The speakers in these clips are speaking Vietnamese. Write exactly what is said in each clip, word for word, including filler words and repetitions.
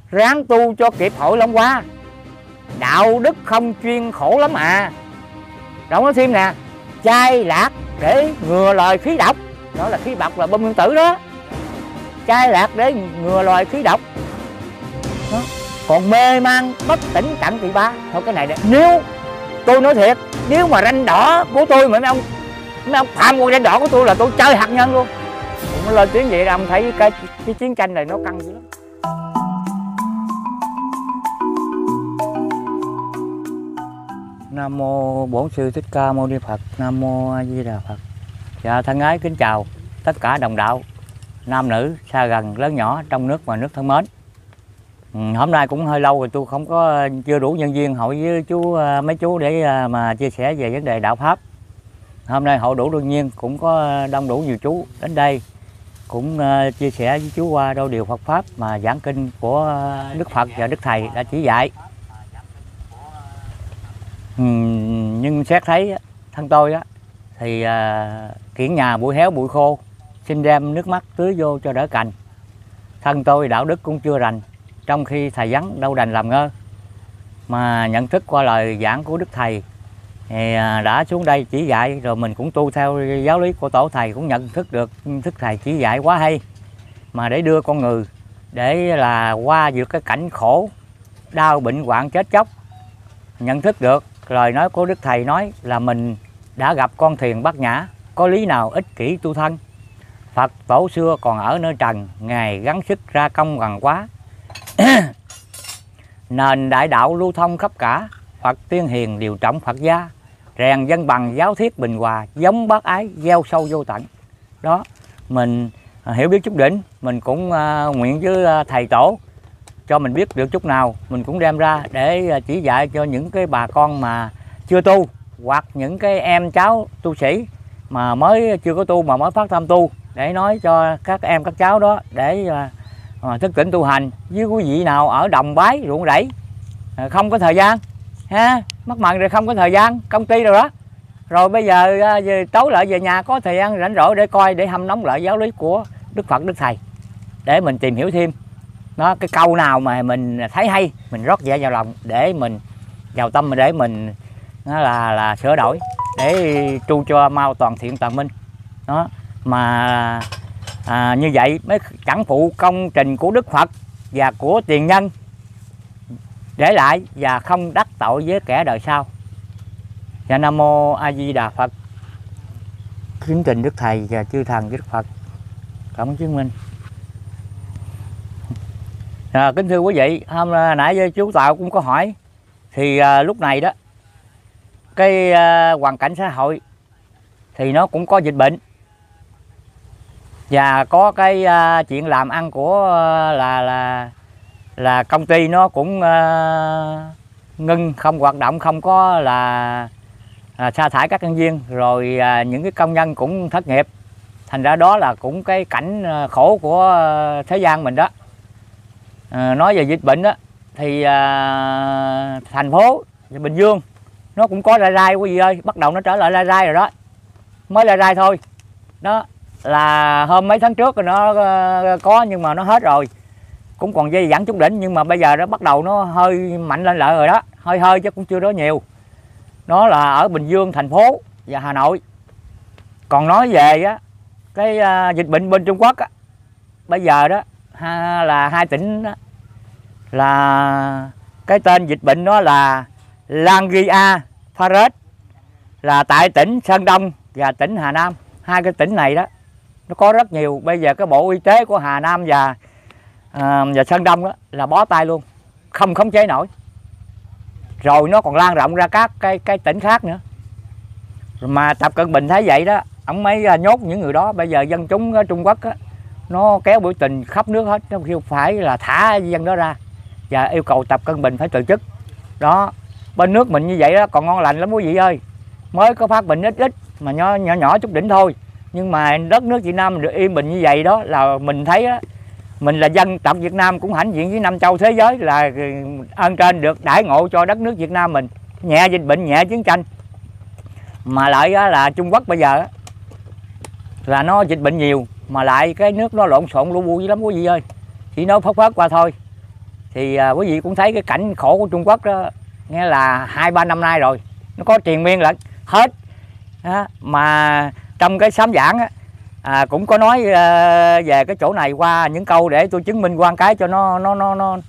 ráng tu cho kịp Hội Long Hoa. Đạo đức không chuyên khổ lắm à. Rồi nói thêm nè, chai lạc để ngừa loài khí độc. Đó là khí độc là bom nguyên tử đó. Chai lạc để ngừa loài khí độc đó. Còn mê man bất tỉnh cặn tỳ ba. Thôi cái này đây, nếu tôi nói thiệt, nếu mà ranh đỏ của tôi mà mấy ông mấy ông phạm qua ranh đỏ của tôi là tôi chơi hạt nhân luôn. Cũng lên tiếng vậy là ông thấy cái, cái chiến tranh này nó căng dữ lắm. Nam mô Bổn Sư Thích Ca Mâu Ni Phật. Nam mô A Di Đà Phật. Dạ thân ái kính chào tất cả đồng đạo nam nữ xa gần lớn nhỏ trong nước và nước thân mến. Ừ, hôm nay cũng hơi lâu rồi tôi không có chưa đủ nhân viên hội với chú mấy chú để mà chia sẻ về vấn đề đạo pháp. Hôm nay hội đủ đương nhiên cũng có đông đủ nhiều chú đến đây cũng uh, chia sẻ với chú qua đôi điều Phật pháp mà giảng kinh của Đức Phật và Đức Thầy đã chỉ dạy. Uhm, nhưng xét thấy thân tôi á thì uh, kiển nhà bụi héo bụi khô, xin đem nước mắt tưới vô cho đỡ cành. Thân tôi đạo đức cũng chưa rành, trong khi thầy vắng đâu đành làm ngơ. Mà nhận thức qua lời giảng của Đức Thầy thì đã xuống đây chỉ dạy, rồi mình cũng tu theo giáo lý của tổ thầy, cũng nhận thức được thức thầy chỉ dạy quá hay. Mà để đưa con người để là qua vượt cái cảnh khổ đau bệnh hoạn chết chóc. Nhận thức được lời nói của Đức Thầy nói là mình đã gặp con thuyền Bát Nhã, có lý nào ích kỷ tu thân. Phật tổ xưa còn ở nơi trần, Ngài gắng sức ra công gần quá. Nền đại đạo lưu thông khắp cả, Phật tiên hiền điều trọng Phật gia. Rèn dân bằng giáo thiết bình hòa, giống bác ái gieo sâu vô tận. Đó, mình hiểu biết chút đỉnh, mình cũng uh, nguyện với uh, thầy tổ cho mình biết được chút nào, mình cũng đem ra để uh, chỉ dạy cho những cái bà con mà chưa tu, hoặc những cái em cháu tu sĩ mà mới chưa có tu mà mới phát tâm tu, để nói cho các em các cháu đó để uh, uh, thức tỉnh tu hành. Với quý vị nào ở đồng bái ruộng rẫy uh, không có thời gian ha, mất mặn rồi không có thời gian công ty rồi đó, rồi bây giờ về tối lại về nhà có thời gian rảnh rỗi để coi, để hâm nóng lại giáo lý của Đức Phật Đức Thầy để mình tìm hiểu thêm. Đó, cái câu nào mà mình thấy hay mình rót dạ vào lòng để mình vào tâm, để mình nó là là sửa đổi để tu cho mau toàn thiện toàn minh. Đó mà à, như vậy mới chẳng phụ công trình của Đức Phật và của tiền nhân để lại, và không đắc tội với kẻ đời sau. Và Nam mô A Di Đà Phật. Kính trình Đức Thầy và chư thần Đức Phật. Cảm ơn chứng minh. À, kính thưa quý vị, hôm nãy chú Tạo cũng có hỏi thì à, lúc này đó cái à, hoàn cảnh xã hội thì nó cũng có dịch bệnh và có cái à, chuyện làm ăn của à, là là là công ty nó cũng uh, ngưng không hoạt động, không có là uh, sa thải các nhân viên, rồi uh, những cái công nhân cũng thất nghiệp. Thành ra đó là cũng cái cảnh uh, khổ của uh, thế gian mình đó. Uh, nói về dịch bệnh đó thì uh, thành phố Bình Dương nó cũng có rai rai quý vị ơi, bắt đầu nó trở lại rai rai rồi đó, mới rai rai thôi. Đó là hôm mấy tháng trước nó uh, có nhưng mà nó hết rồi, cũng còn dây dẫn chút đỉnh, nhưng mà bây giờ nó bắt đầu nó hơi mạnh lên lại rồi đó, hơi hơi chứ cũng chưa đó nhiều. Đó là ở Bình Dương thành phố và Hà Nội. Còn nói về á cái uh, dịch bệnh bên Trung Quốc á, bây giờ đó ha, là hai tỉnh đó, là cái tên dịch bệnh đó là Langia Virus, là tại tỉnh Sơn Đông và tỉnh Hà Nam. Hai cái tỉnh này đó nó có rất nhiều. Bây giờ cái Bộ Y tế của Hà Nam và À, và Sơn Đông đó là bó tay luôn, không khống chế nổi. Rồi nó còn lan rộng ra các cái cái tỉnh khác nữa. Mà Tập Cận Bình thấy vậy đó, ông mới nhốt những người đó. Bây giờ dân chúng ở Trung Quốc đó, nó kéo biểu tình khắp nước hết, nó kêu phải là thả dân đó ra và yêu cầu Tập Cận Bình phải từ chức. Đó, bên nước mình như vậy đó còn ngon lành lắm quý vị ơi, mới có phát bệnh ít ít mà nhỏ nhỏ, nhỏ chút đỉnh thôi. Nhưng mà đất nước Việt Nam mình được yên bình như vậy đó là mình thấy đó, mình là dân tộc Việt Nam cũng hãnh diện với năm châu thế giới, là ơn trên được đãi ngộ cho đất nước Việt Nam mình, nhẹ dịch bệnh nhẹ chiến tranh. Mà lại là Trung Quốc bây giờ là nó dịch bệnh nhiều, mà lại cái nước nó lộn xộn lũ bu dữ lắm quý vị ơi, chỉ nói phớt phớt qua thôi. Thì à, quý vị cũng thấy cái cảnh khổ của Trung Quốc đó, nghe là hai ba năm nay rồi, nó có triền miên lận hết. Đó. Mà trong cái sám giảng á, à, cũng có nói à, về cái chỗ này qua những câu để tôi chứng minh qua cái cho nó nó nó nó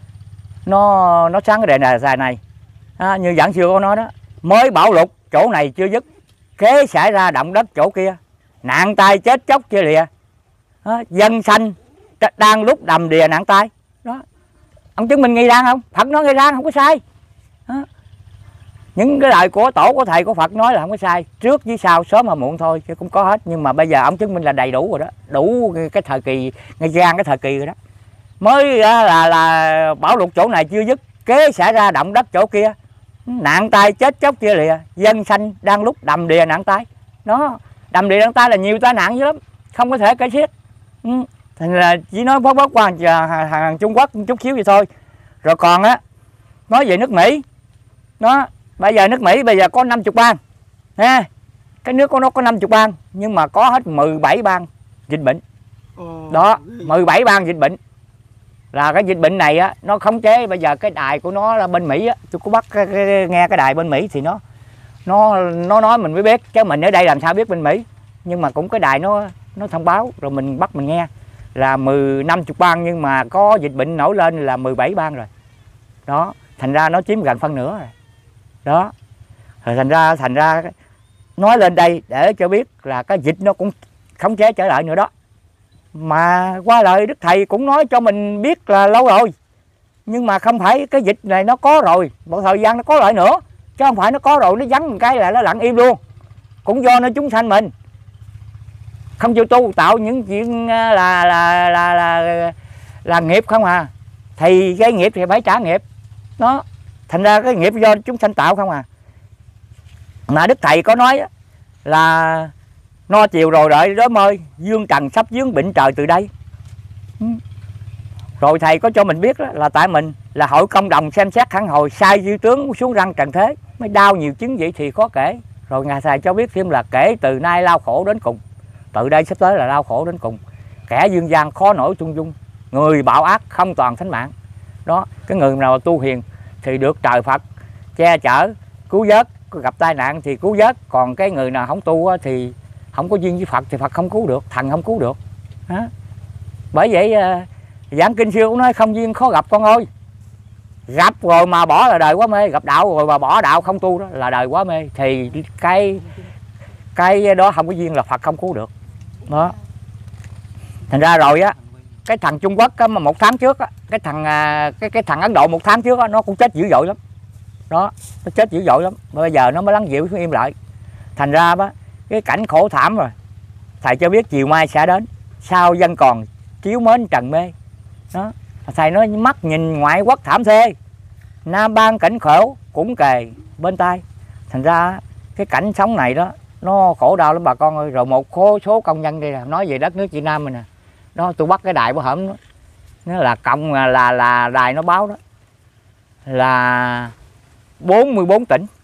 nó nó sáng cái đề này dài này. À, như giảng xưa có nói đó, mới bão lụt chỗ này chưa dứt, kế xảy ra động đất chỗ kia, nạn tai chết chóc chia lìa. Đó. Dân sanh đang lúc đầm đìa nạn tai. Đó. Ông chứng minh nghi lan không? Phật nói nghi lan không có sai. Đó. Những cái lời của tổ của thầy của Phật nói là không có sai, trước với sau sớm mà muộn thôi chứ cũng có hết. Nhưng mà bây giờ ông chứng minh là đầy đủ rồi đó, đủ cái thời kỳ nghi gian cái thời kỳ rồi đó. Mới là là bão lụt chỗ này chưa dứt, kế xảy ra động đất chỗ kia, nạn tai chết chóc chia lìa, dân sanh đang lúc đầm đìa nạn tai. Đó, đầm đìa nạn tai là nhiều tai nạn dữ lắm, không có thể kể xiết. Ừ. Thành là chỉ nói bớt bớt qua hàng Trung Quốc chút xíu vậy thôi. Rồi còn á, nói về nước Mỹ. Nó bây giờ nước Mỹ bây giờ có năm mươi bang ha. Cái nước của nó có năm mươi bang, nhưng mà có hết mười bảy bang dịch bệnh. Đó, mười bảy bang dịch bệnh. Là cái dịch bệnh này á, nó khống chế. Bây giờ cái đài của nó là bên Mỹ á, tôi có bắt cái, cái, nghe cái đài bên Mỹ thì nó nó nó nói mình mới biết, chứ mình ở đây làm sao biết bên Mỹ. Nhưng mà cũng cái đài nó nó thông báo rồi mình bắt mình nghe là mười năm mươi bang, nhưng mà có dịch bệnh nổi lên là mười bảy bang rồi. Đó, thành ra nó chiếm gần phân nửa rồi. Đó. Rồi thành ra thành ra nói lên đây để cho biết là cái dịch nó cũng khống chế trở lại nữa đó. Mà qua lời Đức Thầy cũng nói cho mình biết là lâu rồi. Nhưng mà không phải cái dịch này nó có rồi, một thời gian nó có lại nữa. Chứ không phải nó có rồi nó vắng một cái là nó lặng im luôn. Cũng do nó chúng sanh mình không chịu tu tạo những chuyện là là là là, là, là nghiệp không à. Thì cái nghiệp thì phải trả nghiệp. Đó. Thành ra cái nghiệp do chúng sanh tạo không à. Mà Đức Thầy có nói là no chiều rồi đợi đói mơi, dương trần sắp dướng bệnh trời từ đây. Rồi Thầy có cho mình biết đó, là tại mình là hội công đồng xem xét khẳng hồi sai dư tướng xuống răng trần thế, mới đau nhiều chứng vậy thì khó kể. Rồi Ngài Thầy cho biết thêm là kể từ nay lao khổ đến cùng. Từ đây sắp tới là lao khổ đến cùng. Kẻ dương gian khó nổi chung dung, người bạo ác không toàn thánh mạng. Đó, cái người nào tu hiền thì được trời Phật che chở, cứu vớt, gặp tai nạn thì cứu vớt. Còn cái người nào không tu thì không có duyên với Phật thì Phật không cứu được, thần không cứu được. Đó. Bởi vậy giảng kinh xưa cũng nói không duyên khó gặp con ơi. Gặp rồi mà bỏ là đời quá mê, gặp đạo rồi mà bỏ đạo không tu đó là đời quá mê. Thì cái cái đó không có duyên là Phật không cứu được. Đó. Thành ra rồi á, cái thằng Trung Quốc á, mà một tháng trước á, cái thằng cái cái thằng Ấn Độ một tháng trước á, nó cũng chết dữ dội lắm. Đó, nó chết dữ dội lắm. Bây giờ nó mới lắng dịu xuống im lại. Thành ra á, cái cảnh khổ thảm rồi. Thầy cho biết chiều mai sẽ đến, sao dân còn chiếu mến trần mê. Đó. Thầy nói mắt nhìn ngoại quốc thảm thê, nam ban cảnh khổ cũng kề bên tai. Thành ra cái cảnh sống này đó nó khổ đau lắm bà con ơi. Rồi một số, số công nhân đây là nói về đất nước Việt Nam mình nè. Đó, tôi bắt cái đài bữa hổm đó. Nó là cộng là, là là đài nó báo đó là bốn mươi bốn tỉnh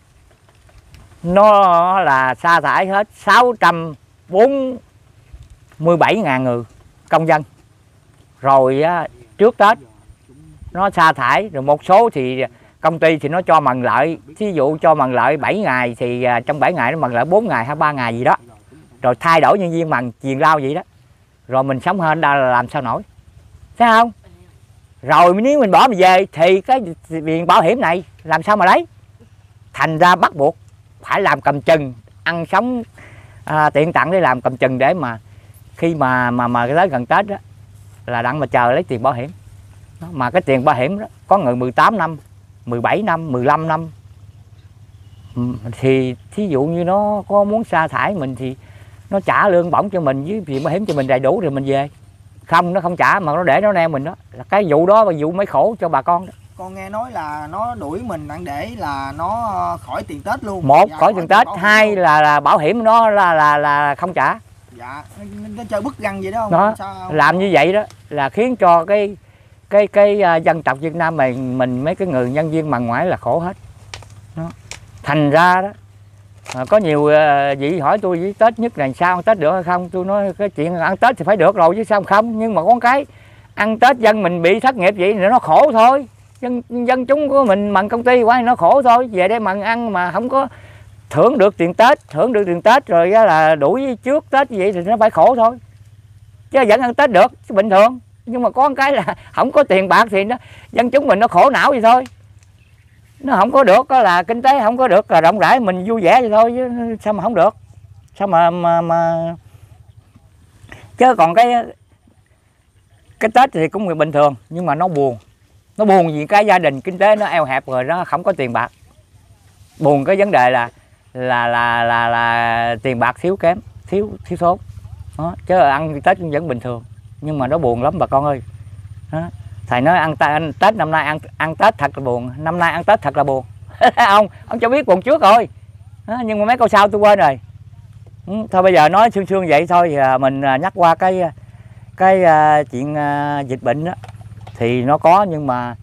nó là sa thải hết sáu trăm bốn mươi bảy ngàn người công dân. Rồi á, trước Tết nó sa thải, rồi một số thì công ty thì nó cho mần lợi, thí dụ cho mần lợi bảy ngày thì trong bảy ngày nó mần lợi bốn ngày hay ba ngày gì đó. Rồi thay đổi nhân viên mần chiền lao vậy đó. Rồi mình sống hơn đây là làm sao nổi, thấy không? Rồi nếu mình bỏ mình về thì cái tiền bảo hiểm này làm sao mà lấy. Thành ra bắt buộc phải làm cầm chừng, ăn sống à, tiện tặng để làm cầm chừng để mà khi mà mà mà tới gần Tết đó là đặng mà chờ lấy tiền bảo hiểm. Đó, mà cái tiền bảo hiểm đó có người mười tám năm, mười bảy năm, mười lăm năm. Thì thí dụ như nó có muốn sa thải mình thì nó trả lương bổng cho mình với tiền bảo hiểm cho mình đầy đủ rồi mình về. Không, nó không trả mà nó để nó neo mình đó. Là cái vụ đó là vụ mới khổ cho bà con đó. Con nghe nói là nó đuổi mình đặng để là nó khỏi tiền Tết luôn. Một dạ, khỏi tiền Tết, hai là, là bảo hiểm nó là là là không trả. Dạ, nó chơi bức răng vậy đó không? Đó, sao làm như vậy đó là khiến cho cái cái cái uh, dân tộc Việt Nam mình mình mấy cái người nhân viên mần ngoại là khổ hết. Đó. Thành ra đó à, có nhiều uh, vị hỏi tôi với Tết nhất là sao ăn Tết được hay không, tôi nói cái chuyện ăn Tết thì phải được rồi chứ sao không. Nhưng mà có cái ăn Tết dân mình bị thất nghiệp vậy thì nó khổ thôi. Dân dân chúng của mình mần công ty quá thì nó khổ thôi. Về đây mần ăn mà không có thưởng được tiền Tết, thưởng được tiền Tết rồi là đuổi trước Tết vậy thì nó phải khổ thôi. Chứ vẫn ăn Tết được, bình thường. Nhưng mà có một cái là không có tiền bạc thì nó dân chúng mình nó khổ não vậy thôi. Nó không có được, đó là kinh tế không có được là rộng rãi mình vui vẻ vậy thôi chứ sao mà không được. Sao mà mà, mà... chứ còn cái cái Tết thì cũng bình thường nhưng mà nó buồn. Nó buồn vì cái gia đình kinh tế nó eo hẹp rồi nó không có tiền bạc. Buồn cái vấn đề là là là là, là tiền bạc thiếu kém, thiếu thiếu thốn. Đó, chứ ăn Tết cũng vẫn bình thường nhưng mà nó buồn lắm bà con ơi. Đó. Thầy nói ăn, ăn Tết năm nay ăn ăn Tết thật là buồn, năm nay ăn Tết thật là buồn. ông ông cho biết buồn trước rồi. Đó, nhưng mà mấy câu sau tôi quên rồi. Ừ, thôi bây giờ nói sương sương vậy thôi thì mình nhắc qua cái cái uh, chuyện uh, dịch bệnh đó thì nó có nhưng mà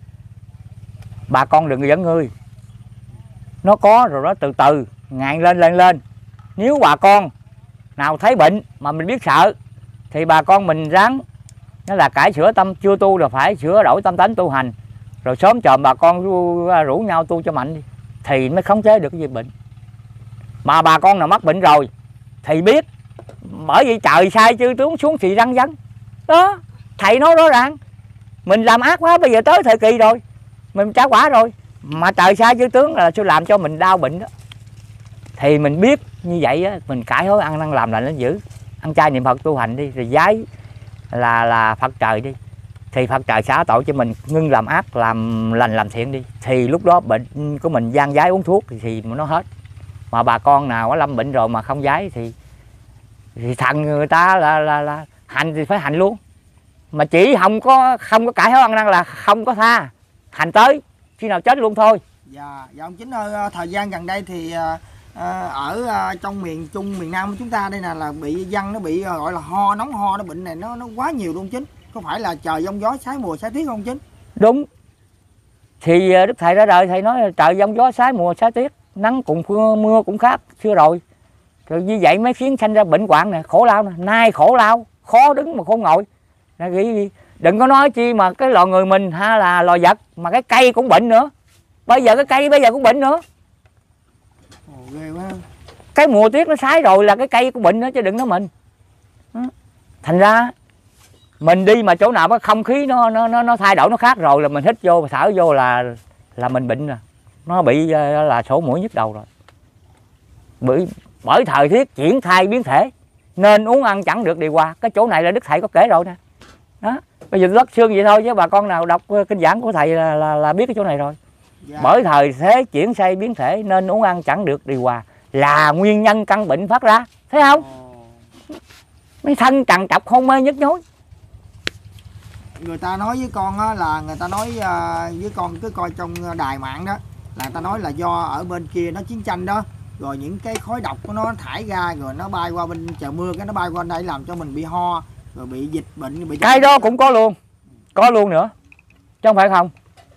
bà con đừng giỡn ngươi. Nó có rồi đó từ từ ngàn lên lên lên. Nếu bà con nào thấy bệnh mà mình biết sợ thì bà con mình ráng nó là cải sửa tâm, chưa tu là phải sửa đổi tâm tánh tu hành rồi sớm chồm bà con rủ nhau tu cho mạnh đi thì mới khống chế được cái dịch bệnh. Mà bà con nào mắc bệnh rồi thì biết bởi vì trời sai chư tướng xuống thì răng vắng đó. Thầy nói rõ ràng mình làm ác quá, bây giờ tới thời kỳ rồi mình trả quả rồi mà trời sai chư tướng là sẽ làm cho mình đau bệnh đó. Thì mình biết như vậy á, mình cải hối ăn năn làm lành nó dữ, ăn chay niệm Phật tu hành đi rồi giái là là Phật trời đi thì Phật trời xả tội cho mình, ngưng làm ác làm lành làm thiện đi thì lúc đó bệnh của mình gian giái uống thuốc thì, thì nó hết. Mà bà con nào có lâm bệnh rồi mà không giái thì thì thằng người ta là là là hành thì phải hành luôn, mà chỉ không có không có cải hối ăn năn là không có tha, hành tới khi nào chết luôn thôi. Dạ, dạ ông Chính ơi, thời gian gần đây thì ở trong miền Trung, miền Nam của chúng ta đây nè là bị dân nó bị gọi là ho nóng ho, nó bệnh này nó nó quá nhiều luôn Chính. Có phải là trời giông gió sái mùa sái tiết không Chính? Đúng. Thì Đức Thầy ra đời Thầy nói là trời giông gió sái mùa sái tiết, nắng cùng mưa, mưa cũng khác xưa rồi. Rồi như vậy mới khiến sanh ra bệnh hoạn nè, khổ lao nè, nay khổ lao, khó đứng mà khôn ngồi. Đừng có nói chi mà cái loài người mình hay là loài vật mà cái cây cũng bệnh nữa. Bây giờ cái cây bây giờ cũng bệnh nữa. Ồ, ghê quá. Cái mùa tiết nó sái rồi là cái cây cũng bệnh nữa chứ đừng nói mình. Thành ra mình đi mà chỗ nào cái không khí nó nó nó nó thay đổi nó khác rồi là mình hít vô thở vô là là mình bệnh rồi. Nó bị là sổ mũi nhức đầu rồi. Bởi bởi thời tiết chuyển thay biến thể nên uống ăn chẳng được điều hòa. Cái chỗ này là Đức Thầy có kể rồi nè. Đó, bây giờ lót xương vậy thôi chứ bà con nào đọc kinh giảng của Thầy là, là, là biết cái chỗ này rồi. Dạ. Bởi thời thế chuyển thay biến thể nên uống ăn chẳng được điều hòa là nguyên nhân căn bệnh phát ra. Thấy không? Ồ. Mấy thân trằn trọc hôn mê nhức nhối. Người ta nói với con á, là người ta nói với con cứ coi trong đài mạng đó là người ta nói là do ở bên kia nó chiến tranh đó, rồi những cái khói độc của nó thải ra rồi nó bay qua bên trời mưa cái nó bay qua đây làm cho mình bị ho rồi bị dịch bệnh bị cái đó cũng có luôn, có luôn nữa chứ không phải không.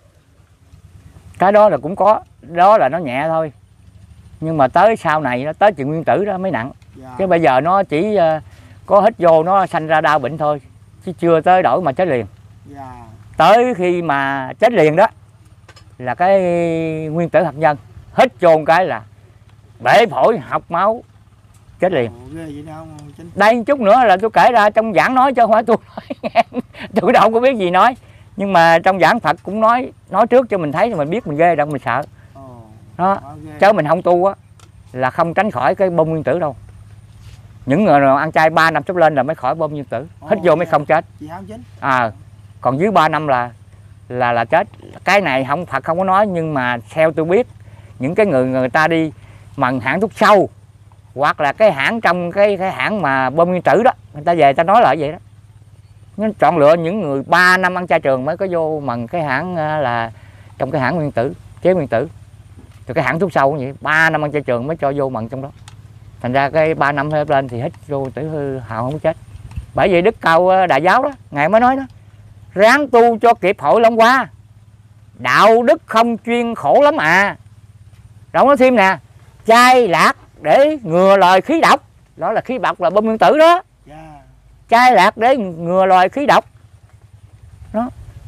Cái đó là cũng có, đó là nó nhẹ thôi nhưng mà tới sau này nó tới chuyện nguyên tử đó mới nặng. Dạ. Chứ bây giờ nó chỉ có hít vô nó sanh ra đau bệnh thôi chứ chưa tới đổi mà chết liền. Dạ. Tới khi mà chết liền đó là cái nguyên tử hạt nhân hít vô một cái là bể phổi học máu chết liền. Ồ, ghê vậy đâu, đây chút nữa là tôi kể ra trong giảng nói chứ không phải tôi nói. Tôi đâu có biết gì nói nhưng mà trong giảng Phật cũng nói nói trước cho mình thấy rồi mình biết mình ghê đâu mình sợ. Ồ, đó chứ mình không tu á là không tránh khỏi cái bom nguyên tử đâu. Những người nào ăn chay ba năm chút lên là mới khỏi bom nguyên tử. Ồ, hít vô mới không chết. À, còn dưới ba năm là là là chết. Cái này không Phật không có nói nhưng mà theo tôi biết những cái người người ta đi bằng hãng thuốc sâu hoặc là cái hãng trong cái cái hãng mà bom nguyên tử đó người ta về người ta nói lại vậy đó. Nên chọn lựa những người ba năm ăn chay trường mới có vô bằng cái hãng là trong cái hãng nguyên tử chế nguyên tử. Rồi cái hãng thuốc sâu cũng vậy, ba năm ăn chay trường mới cho vô bằng trong đó. Thành ra cái ba năm hơi lên thì hít vô tử hư hào không chết. Bởi vì Đức Cao Đại Giáo đó ngài mới nói đó, ráng tu cho kịp hội Long Hoa, đạo đức không chuyên khổ lắm à. Rồi nói thêm nè, chai lạc để ngừa loài khí độc, đó là khí độc là bom nguyên tử đó. Yeah. Chai lạc để ngừa loài khí độc.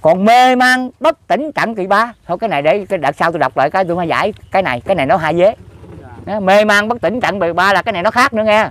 Còn mê man bất tỉnh trận kỳ ba. Thôi cái này để cái đợt sau tôi đọc lại cái tôi mới giải cái này, cái này nó hai vế. Đó, mê man bất tỉnh trận kỳ ba là cái này nó khác nữa nghe.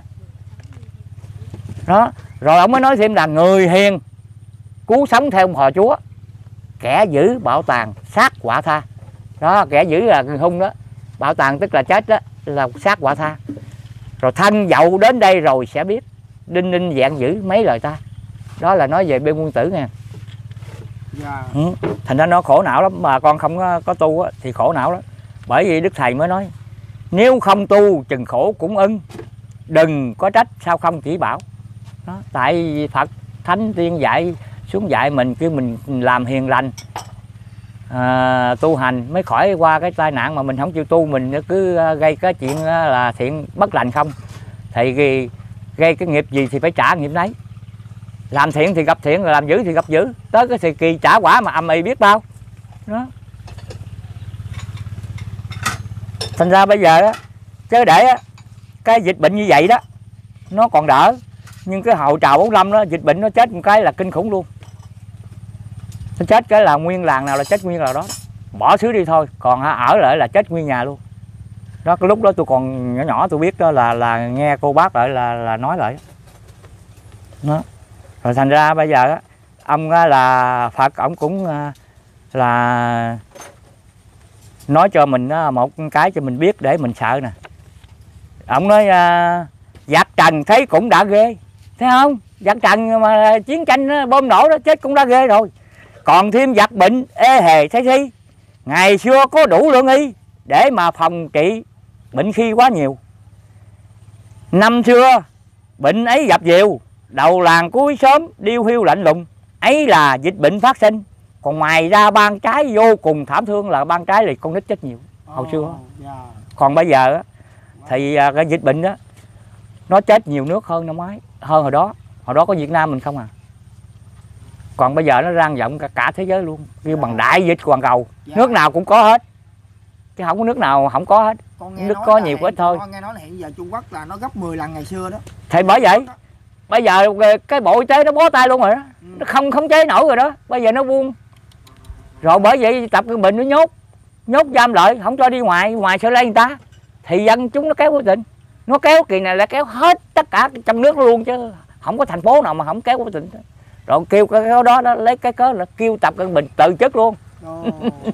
Đó, rồi ông mới nói thêm là người hiền cứu sống theo hò Chúa, kẻ giữ bảo tàng sát quả tha. Đó, kẻ giữ là hung đó, bảo tàng tức là chết đó, là sát quả tha. Rồi thân dậu đến đây rồi sẽ biết, đinh ninh dạng giữ mấy lời ta. Đó là nói về bên quân tử nha. Dạ. Ừ. Thành ra nó khổ não lắm, mà con không có, có tu á, thì khổ não lắm. Bởi vì Đức Thầy mới nói nếu không tu chừng khổ cũng ưng, đừng có trách sao không chỉ bảo. Đó, tại vì Phật Thánh Tiên dạy xuống dạy mình kêu mình làm hiền lành, à, tu hành mới khỏi qua cái tai nạn, mà mình không chịu tu mình cứ gây cái chuyện là thiện bất lành không, thì gây, gây cái nghiệp gì thì phải trả nghiệp đấy. Làm thiện thì gặp thiện, làm dữ thì gặp dữ, tới cái thời kỳ trả quả mà âm ỉ biết bao. Đó. Thành ra bây giờ á, chứ để á, cái dịch bệnh như vậy đó nó còn đỡ, nhưng cái hậu trào bốn lăm đó dịch bệnh nó chết một cái là kinh khủng luôn. Nó chết cái là nguyên làng nào là chết nguyên là đó, bỏ xứ đi thôi, còn ở lại là chết nguyên nhà luôn. Đó, cái lúc đó tôi còn nhỏ nhỏ tôi biết đó là là nghe cô bác lại là là nói lại đó. Rồi thành ra bây giờ á, ông là Phật, ông cũng là nói cho mình một cái cho mình biết để mình sợ nè. Ông nói giặc trần thấy cũng đã ghê, thấy không? Giặc trần mà chiến tranh bom nổ đó chết cũng đã ghê rồi, còn thêm giặc bệnh ê hề thấy thi. Ngày xưa có đủ lương y để mà phòng trị bệnh khi quá nhiều. Năm xưa bệnh ấy dập dìu, đầu làng cuối sớm điêu hiu lạnh lùng, ấy là dịch bệnh phát sinh. Còn ngoài ra ban trái vô cùng thảm thương là ban trái là con nít chết nhiều hồi xưa. Còn bây giờ thì cái dịch bệnh đó nó chết nhiều nước hơn năm ngoái, hơn hồi đó. Hồi đó có Việt Nam mình không à. Còn bây giờ nó rang rộng cả, cả thế giới luôn, kêu bằng đại dịch toàn cầu. Dạ. Nước nào cũng có hết, chứ không có nước nào không có hết. Nước có nhiều quá ít thôi. Con nghe nói là hiện giờ Trung Quốc là nó gấp mười lần ngày xưa đó. Thì bởi vậy bây giờ cái Bộ Y tế nó bó tay luôn rồi đó. Ừ. Nó không khống chế nổi rồi đó, bây giờ nó buông. Rồi bởi vậy Tập Cận Bình nó nhốt, nhốt giam lại, không cho đi ngoài, ngoài sẽ lấy người ta. Thì dân chúng nó kéo quyết định, nó kéo kỳ này là kéo hết tất cả trong nước luôn, chứ không có thành phố nào mà không kéo quyết định. Rồi kêu cái đó, đó, đó lấy cái cớ là kêu Tập Cận Bình từ chức luôn. Ồ,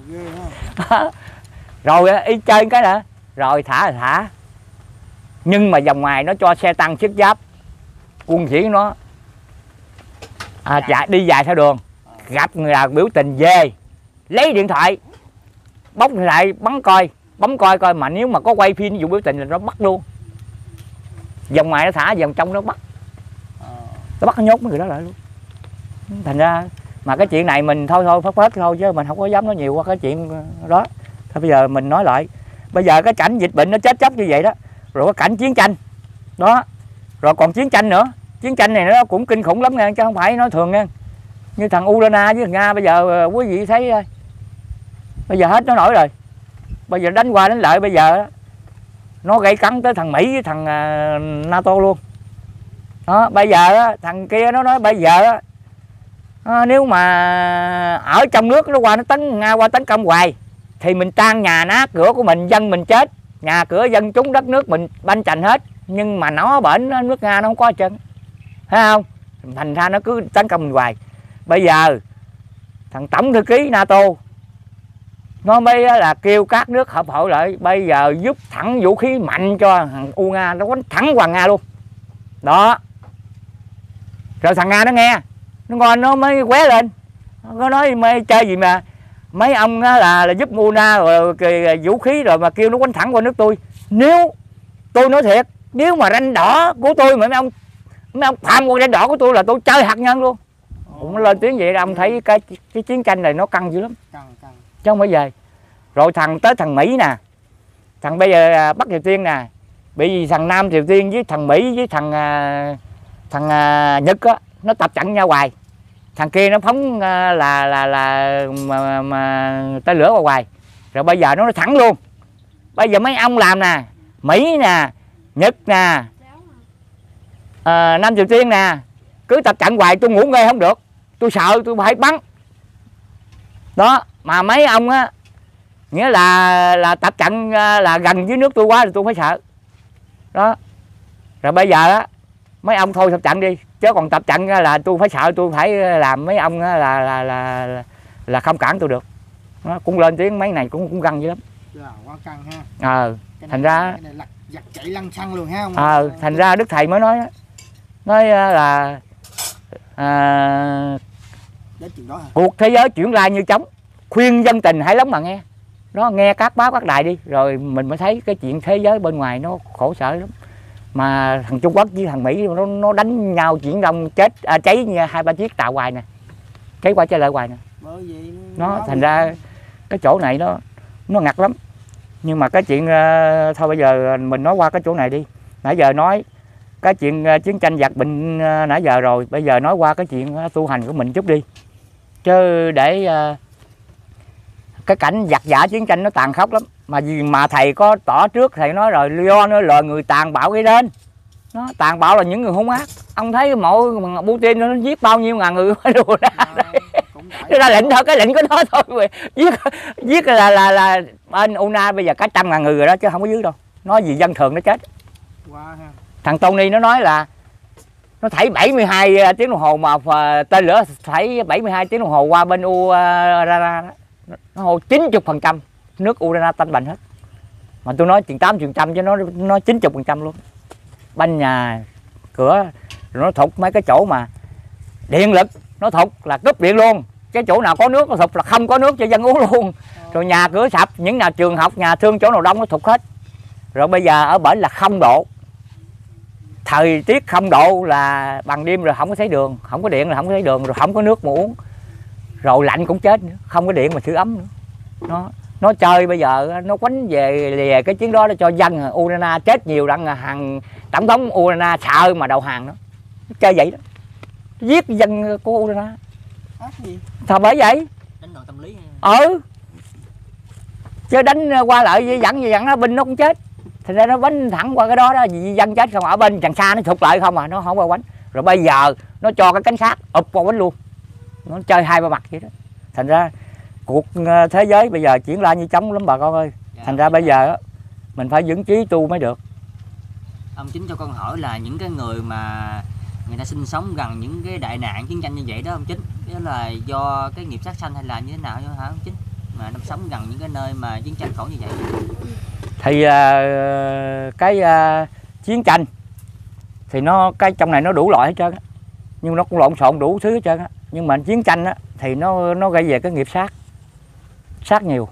ghê rồi y chơi cái nè, rồi thả là thả. Nhưng mà vòng ngoài nó cho xe tăng thiết giáp, quân sĩ nó à, chạy, đi dài theo đường, gặp người nào biểu tình về lấy điện thoại bóc lại bắn coi, bấm coi coi, mà nếu mà có quay phim vụ biểu tình là nó bắt luôn. Vòng ngoài nó thả, vòng trong nó bắt, nó bắt nó nhốt mấy người đó lại luôn. Thành ra mà cái chuyện này mình thôi thôi phớt phớt thôi, chứ mình không có dám nói nhiều qua cái chuyện đó. Thôi bây giờ mình nói lại, bây giờ cái cảnh dịch bệnh nó chết chóc như vậy đó, rồi cái cảnh chiến tranh đó, rồi còn chiến tranh nữa. Chiến tranh này nó cũng kinh khủng lắm nha, chứ không phải nói thường nha. Như thằng Ukraine với thằng Nga bây giờ quý vị thấy bây giờ hết nó nổi rồi. Bây giờ đánh qua đánh lại, bây giờ nó gây cấn tới thằng Mỹ với thằng NATO luôn đó. Bây giờ thằng kia nó nói bây giờ à, nếu mà ở trong nước nó qua nó tấn Nga qua tấn công hoài thì mình tan nhà nát cửa của mình, dân mình chết, nhà cửa dân chúng đất nước mình banh chành hết. Nhưng mà nó bển nước Nga nó không có hết trơn, thấy không? Thành ra nó cứ tấn công mình hoài. Bây giờ thằng tổng thư ký NATO nó mới là kêu các nước hợp hội lại, bây giờ giúp thẳng vũ khí mạnh cho thằng U Nga, nó đánh thẳng qua Nga luôn đó. Rồi thằng Nga nó nghe, nó ngon nó mới qué lên, nó nói mày chơi gì mà mấy ông là, là giúp Nga rồi vũ khí rồi mà kêu nó quánh thẳng qua nước tôi. Nếu tôi nói thiệt, nếu mà ranh đỏ của tôi mà mấy ông mấy ông phạm qua ranh đỏ của tôi là tôi chơi hạt nhân luôn. Cũng lên tiếng vậy ông thấy cái cái chiến tranh này nó căng dữ lắm, căng, căng. Chứ không phải về. Rồi thằng tới thằng Mỹ nè, thằng bây giờ Bắc Triều Tiên nè, bởi vì thằng Nam Triều Tiên với thằng Mỹ với thằng thằng Nhật á, nó tập trận nhau hoài. Thằng kia nó phóng là là là mà, mà tên lửa vào hoài. Rồi bây giờ nó thẳng luôn. Bây giờ mấy ông làm nè, Mỹ nè, Nhật nè, à, Nam Triều Tiên nè, cứ tập trận hoài tôi ngủ nghe không được, tôi sợ tôi phải bắn. Đó, mà mấy ông á, nghĩa là là tập trận là gần dưới nước tôi quá thì tôi phải sợ. Đó. Rồi bây giờ á, mấy ông thôi tập trận đi, chứ còn tập trận là tôi phải sợ, tôi phải làm mấy ông là là là là, là không cản tôi được. Nó cũng lên tiếng mấy này cũng cũng găng dữ lắm. Dạ, quá căng ha. Ờ, Cái thành này- ra cái này lật giật chạy lăn xăng luôn ha ông. ờ, thành ra Đức Thầy mới nói á, nói là à, Đến chuyện đó hả? cuộc thế giới chuyển lai như trống, khuyên dân tình hãy lắng mà nghe. Nó nghe các báo các đài đi, rồi mình mới thấy cái chuyện thế giới bên ngoài nó khổ sở lắm. Mà thằng Trung Quốc với thằng Mỹ nó nó đánh nhau chuyển đông chết à, cháy như hai ba chiếc tàu hoài nè, cháy qua cháy lại hoài nè. Bởi vì Nó thành ra cái chỗ này nó nó ngặt lắm. Nhưng mà cái chuyện uh, thôi bây giờ mình nói qua cái chỗ này đi. Nãy giờ nói cái chuyện uh, chiến tranh giặc bệnh uh, nãy giờ rồi, bây giờ nói qua cái chuyện uh, tu hành của mình chút đi. Chứ để uh, cái cảnh giặc giả chiến tranh nó tàn khốc lắm. Mà vì mà thầy có tỏ trước, thầy nói rồi, do nó lời người tàn bạo gây đến. Nó tàn bạo là những người hung ác. Ông thấy mỗi Putin nó giết bao nhiêu ngàn người đùa ra. Nó ra lệnh thôi, cái lệnh của nó thôi. Giết giết là là là bên Una bây giờ cả trăm ngàn người rồi đó, chứ không có dưới đâu. Nói gì dân thường nó chết. Wow, ha. Thằng Tony nó nói là nó thảy bảy mươi hai tiếng đồng hồ mà tên lửa thảy bảy mươi hai tiếng đồng hồ qua bên Ukraine, nó hồ chín mươi phần trăm nước Ukraine tanh bành hết. Mà tôi nói chuyện tám mươi phần trăm chứ nó nó chín mươi phần trăm luôn. Banh nhà cửa rồi nó thục mấy cái chỗ mà điện lực nó thục là cúp điện luôn. Cái chỗ nào có nước nó thục là không có nước cho dân uống luôn. Rồi nhà cửa sập, những nhà trường học, nhà thương chỗ nào đông nó thục hết. Rồi bây giờ ở bển là không độ. Thời tiết không độ là bằng đêm rồi không có thấy đường, không có điện là không có thấy đường, rồi không có nước mà uống. Rồi lạnh cũng chết nữa, không có điện mà sưởi ấm nữa. Nó nó chơi bây giờ nó quánh về lìa cái chuyến đó để cho dân Ukraine chết nhiều, đặng hàng tổng thống Ukraine sợ mà đầu hàng đó. Nó chơi vậy đó. Giết dân của Ukraine. Ác gì? Sao bởi vậy? Đánh đòn tâm lý. Ừ. Chứ đánh qua lại dẫn dẫn nó binh nó cũng chết. Thành ra nó bánh thẳng qua cái đó đó, dân chết không, ở bên đằng xa nó thụt lại không à, nó không qua quánh. Rồi bây giờ nó cho cái cánh sát ụp qua quánh luôn. Nó chơi hai ba mặt vậy đó. Thành ra cuộc thế giới bây giờ chuyển lại như trống lắm bà con ơi. Dạ, Thành ra bây giờ mình phải vững chí tu mới được. Ông Chính cho con hỏi là những cái người mà người ta sinh sống gần những cái đại nạn chiến tranh như vậy đó ông Chính, đó là do cái nghiệp sát sanh hay là như thế nào hả ông Chính, mà nó sống gần những cái nơi mà chiến tranh khổ như vậy? Thì uh, cái uh, chiến tranh thì nó cái trong này nó đủ loại hết trơn á, nhưng nó cũng lộn xộn đủ thứ hết trơn á. Nhưng mà chiến tranh á thì nó nó gây về cái nghiệp sát sát nhiều.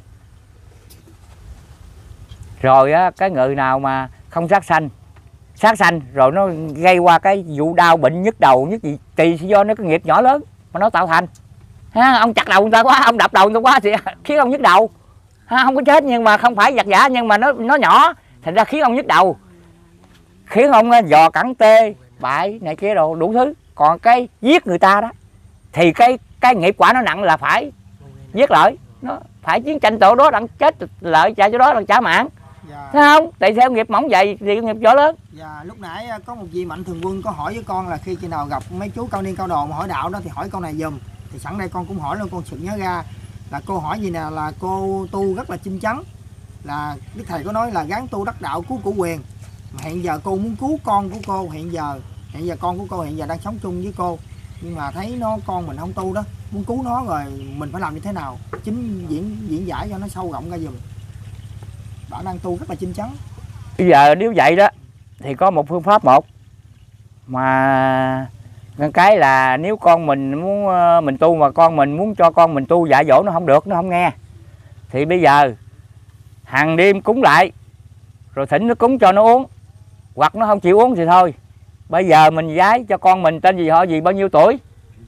Rồi á, cái người nào mà không sát sanh sát sanh rồi nó gây qua cái vụ đau bệnh nhức đầu nhức gì tùy do nó cái nghiệp nhỏ lớn mà nó tạo thành ha. Ông chặt đầu người ta quá, ông đập đầu người ta quá thì khiến ông nhức đầu ha. Không có chết nhưng mà không phải giặc giả, nhưng mà nó nó nhỏ thành ra khiến ông nhức đầu, khiến ông dò cẳng tê bại này kia đồ đủ thứ. Còn cái giết người ta đó thì cái cái nghiệp quả nó nặng là phải giết lợi, nó phải chiến tranh chỗ đó đặng chết lợi trả chỗ đó đặng trả mạng. Dạ. Thấy không? Tại sao nghiệp mỏng vậy thì nghiệp võ lớn. Dạ, lúc nãy có một vị mạnh thường quân có hỏi với con là khi khi nào gặp mấy chú cao niên cao đồ mà hỏi đạo đó thì hỏi câu này giùm. Thì sẵn đây con cũng hỏi luôn, con sực nhớ ra là cô hỏi gì nè, là cô tu rất là chinh chắn, là Đức Thầy có nói là gán tu đắc đạo cứu củ quyền. Mà hiện giờ cô muốn cứu con của cô, hiện giờ hiện giờ con của cô hiện giờ đang sống chung với cô, nhưng mà thấy nó con mình không tu đó, muốn cứu nó rồi mình phải làm như thế nào? Chính diễn diễn giải cho nó sâu rộng ra giùm. Bạn đang tu rất là chinh chắn. Bây giờ nếu vậy đó thì có một phương pháp một mà cái là nếu con mình muốn mình tu mà con mình muốn cho con mình tu dạy dỗ nó không được, nó không nghe, thì bây giờ hàng đêm cúng lại rồi thỉnh nó cúng cho nó uống, hoặc nó không chịu uống thì thôi. Bây giờ mình giái cho con mình tên gì họ gì bao nhiêu tuổi,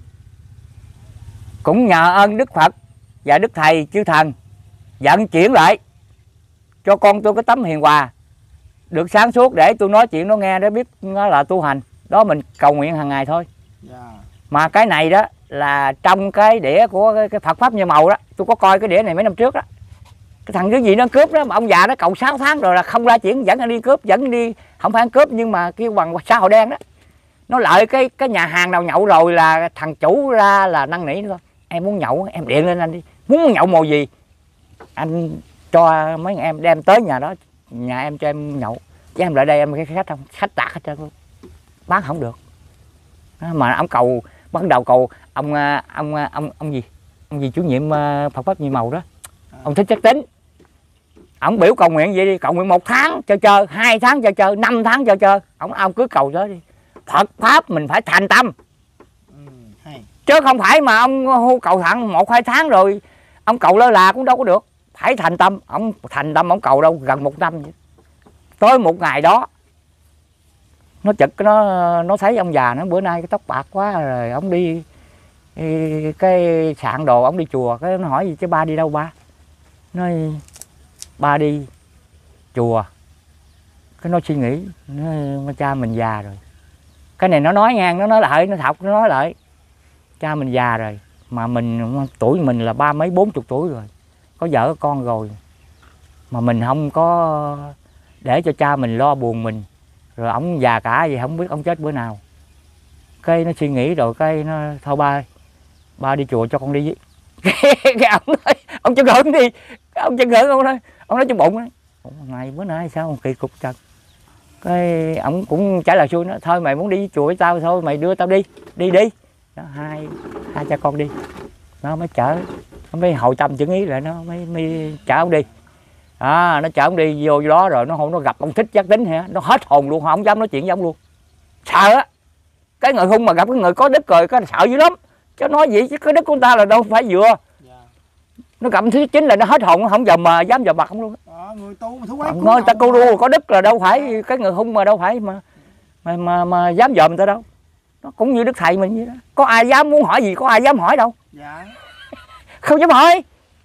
cũng nhờ ơn Đức Phật và Đức Thầy chư thần vận chuyển lại cho con tôi cái tấm hiền hòa được sáng suốt để tôi nói chuyện nó nghe, để biết nó là tu hành đó. Mình cầu nguyện hàng ngày thôi. Yeah. Mà cái này đó là trong cái đĩa của cái, cái Phật pháp như màu đó, tôi có coi cái đĩa này mấy năm trước đó. Cái thằng cái gì nó cướp đó mà ông già nó cầu sáu tháng rồi là không ra chuyển, dẫn anh đi cướp, dẫn đi không phải ăn cướp nhưng mà kêu bằng xã hội đen đó. Nó lợi cái cái nhà hàng nào nhậu rồi là thằng chủ ra là năn nỉ nữa thôi, em muốn nhậu em điện lên anh đi, muốn nhậu mồi gì anh cho mấy em đem tới nhà đó, nhà em cho em nhậu, chứ em lại đây em cái khách không, khách tạc hết trơn luôn, bán không được. Mà ông cầu bắt đầu cầu ông ông ông ông gì ông gì chủ nhiệm Phật pháp Nhị Mầu đó, ông Thích Trắc Tính, ông biểu cầu nguyện vậy đi, cầu nguyện một tháng cho chơi, hai tháng cho chơi, năm tháng cho chơi, ông ông cứ cầu đó đi. Phật pháp mình phải thành tâm, Ừ, hay. chứ không phải mà ông hô cầu thẳng một hai tháng rồi ông cầu lơ là cũng đâu có được, phải thành tâm. Ông thành tâm ông cầu đâu gần một năm vậy. Tới một ngày đó nó chực, nó nó thấy ông già nó bữa nay cái tóc bạc quá rồi, ông đi, đi cái sạn đồ, ông đi chùa, cái nó hỏi gì chứ ba đi đâu ba, nói ba đi chùa. Cái nó suy nghĩ, nó cha mình già rồi, cái này nó nói ngang, nó nói lại, nó thọc, nó nói lại cha mình già rồi, mà mình tuổi mình là ba mấy bốn chục tuổi rồi, có vợ có con rồi, mà mình không có để cho cha mình lo buồn mình, rồi ổng già cả vậy không biết ổng chết bữa nào. Cái nó suy nghĩ rồi cái nó thôi ba ba đi chùa cho con đi với. Cái ông nói ông chân hưởng đi, ông chân hưởng ông nói ông nói trong bụng đó, này bữa nay sao kỳ cục trần. Cái ổng cũng trả lời xuôi, nó thôi mày muốn đi chùa với tao thôi mày đưa tao đi, đi đi đó, hai hai cha con đi, nó mới chở, nó mới hồi tâm chữ ý lại, nó mới mới chở ông đi. À, nó chở ông đi vô đó rồi nó không, nó gặp ông Thích Trắc Tính hả, nó hết hồn luôn, không dám nói chuyện với ông luôn, sợ á. Cái người hung mà gặp cái người có đức rồi cái sợ dữ lắm, chứ nói gì chứ cái đức của người ta là đâu phải vừa. Nó gặp thứ chính là nó hết hồn, nó không dòm mà dám dòm mặt không luôn. Ờ, người tu mà thú quái Người ta cô đua có đức là đâu phải, cái người hung mà đâu phải mà mà mà, mà dám dòm người ta đâu. Nó cũng như đức thầy mình vậy đó, có ai dám muốn hỏi gì, có ai dám hỏi đâu. Dạ. Không dám hỏi.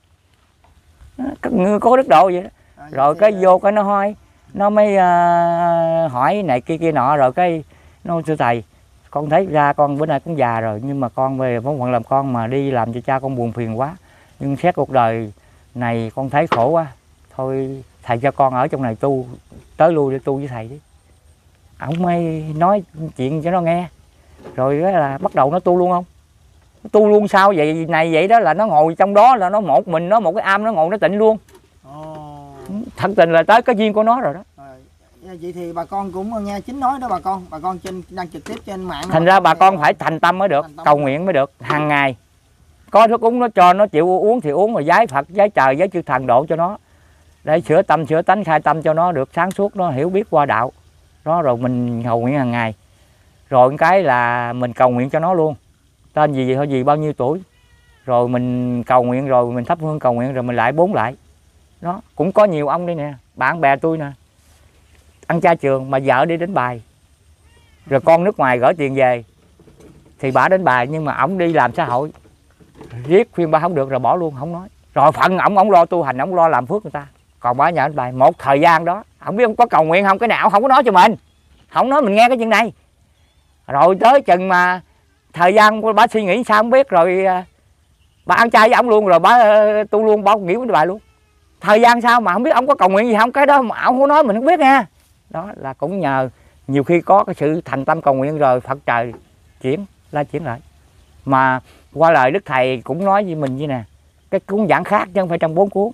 Các người có đức độ vậy đó. À, rồi cái vô cái nó hỏi, nó mới uh, hỏi này kia kia nọ, rồi cái nó thưa thầy, con thấy ra con bữa nay cũng già rồi, nhưng mà con về bổn phận làm con mà đi làm cho cha con buồn phiền quá, nhưng xét cuộc đời này con thấy khổ quá, thôi thầy cho con ở trong này tu, tới lui để tu với thầy đi. Ông mới nói chuyện cho nó nghe, rồi đó là bắt đầu nó tu luôn không, nó tu luôn sao vậy này vậy đó, là nó ngồi trong đó là nó một mình nó một cái am, nó ngồi nó tịnh luôn. Oh. Thật tình là tới cái duyên của nó rồi đó. Vậy thì bà con cũng nghe chính nói đó bà con, bà con trên đang trực tiếp trên mạng. Thành ra bà con phải thành tâm mới được, cầu nguyện mới được, hàng ngày có thức uống nó cho nó chịu uống thì uống, rồi giái Phật giái trời giái chư thần độ cho nó, để sửa tâm sửa tánh khai tâm cho nó được sáng suốt, nó hiểu biết qua đạo đó, rồi mình cầu nguyện hàng ngày. Rồi cái là mình cầu nguyện cho nó luôn, tên gì gì thôi gì bao nhiêu tuổi, rồi mình cầu nguyện rồi mình thắp hương cầu nguyện rồi mình lại bốn lại đó. Cũng có nhiều ông đây nè, bạn bè tôi nè, ăn chay trường mà vợ đi đánh bài, rồi con nước ngoài gửi tiền về thì bà đánh bài, nhưng mà ổng đi làm xã hội, riết khuyên ba không được rồi bỏ luôn không nói. Rồi phận ổng ổng lo tu hành, ổng lo làm phước người ta, còn bà nhà đánh bài. Một thời gian đó không biết ông có cầu nguyện không, cái nào không có nói cho mình, không nói mình nghe cái chuyện này. Rồi tới chừng mà thời gian bà suy nghĩ sao không biết, rồi bà ăn chay với ổng luôn, rồi bà tu luôn, bỏ nghỉ với bài luôn. Thời gian sau mà không biết ông có cầu nguyện gì không, cái đó mà ổng không nói mình không biết nha. Đó là cũng nhờ nhiều khi có cái sự thành tâm cầu nguyện rồi Phật trời chuyển la chuyển lại. Mà qua lời Đức Thầy cũng nói với mình như nè, cái cuốn giảng khác chứ không phải trong bốn cuốn.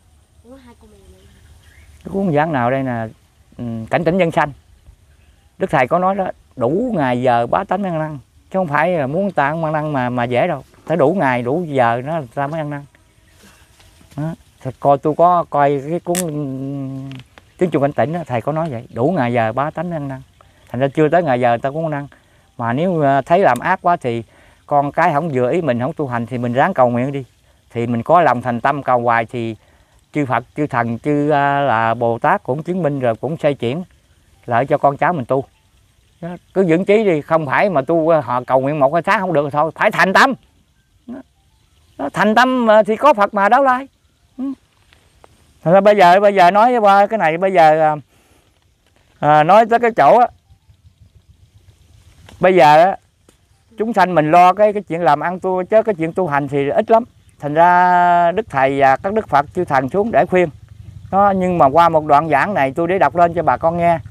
Cái cuốn giảng nào đây nè, Cảnh Tỉnh Nhân Sanh, Đức Thầy có nói đó, đủ ngày giờ bá tánh ăn năn, chứ không phải là muốn người ta ăn năn mà mà dễ đâu, phải đủ ngày đủ giờ nó ta mới ăn năn. Đó. Coi tôi có coi cái cuốn Tiếng Chuông Cảnh Tỉnh đó, thầy có nói vậy, đủ ngày giờ bá tánh ăn năn. Thành ra chưa tới ngày giờ ta cũng ăn năn. Mà nếu thấy làm ác quá thì con cái không vừa ý mình, không tu hành thì mình ráng cầu nguyện đi. Thì mình có lòng thành tâm cầu hoài thì chư Phật, chư Thần, chư là Bồ Tát cũng chứng minh rồi, cũng xây chuyển lợi cho con cháu mình tu. Đó. Cứ vững chí đi, không phải mà tu họ cầu nguyện một hai tháng không được thôi, phải thành tâm. Đó. Thành tâm thì có Phật mà đâu lai. Thật ra bây giờ bây giờ nói qua cái này, bây giờ à, nói tới cái chỗ á, bây giờ á, chúng sanh mình lo cái cái chuyện làm ăn tu, chứ cái chuyện tu hành thì ít lắm. Thành ra Đức Thầy và các Đức Phật chư Thần xuống để khuyên đó. Nhưng mà qua một đoạn giảng này tôi để đọc lên cho bà con nghe,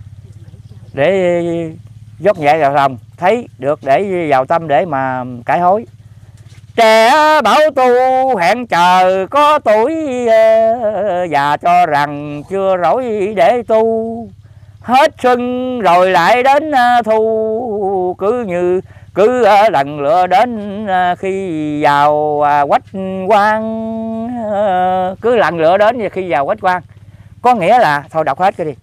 để dốc nhẹ vào lòng, thấy được để vào tâm để mà cải hối. Trẻ bảo tu hẹn chờ có tuổi, và cho rằng chưa rỗi để tu. Hết xuân rồi lại đến thu, cứ như cứ lần lựa đến khi vào quách quan. Cứ lần lựa đến khi vào quách quan, có nghĩa là thôi đọc hết cái đi.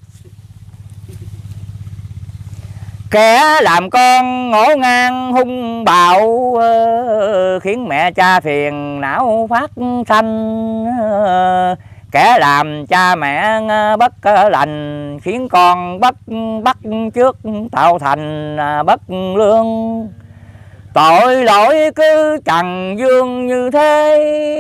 Kẻ làm con ngổ ngang hung bạo, khiến mẹ cha phiền não phát sanh. Kẻ làm cha mẹ bất lành, khiến con bất bắt trước tạo thành bất lương. Tội lỗi cứ trần dương như thế,